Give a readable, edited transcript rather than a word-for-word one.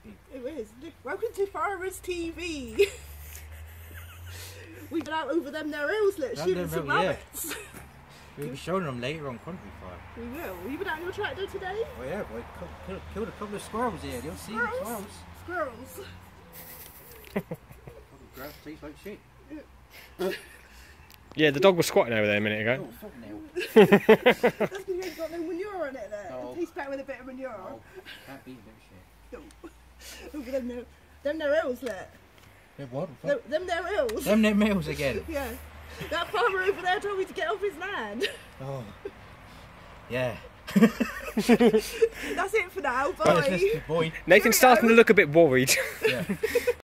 It is. Welcome to Farmers TV. We've been out over them there hills, shooting some rabbits. We'll be showing them later on Country Farm. We will. Have you been out on your tractor today? Oh yeah, boy. Killed a couple of squirrels here. You'll see the squirrels. Squirrels. Grass tastes like shit. Yeah, the dog was squatting over there a minute ago. Oh, fucking hell. That's because you ain't got no manure in it there. No. It tastes better with a bit of manure. Oh, can't beat that shit. Over them there hills, let. Yeah, what? Them there hills. Them mills again. Yeah. That farmer over there told me to get off his land. Oh. Yeah. That's it for now. Bye. Nathan's starting to look a bit worried. Yeah.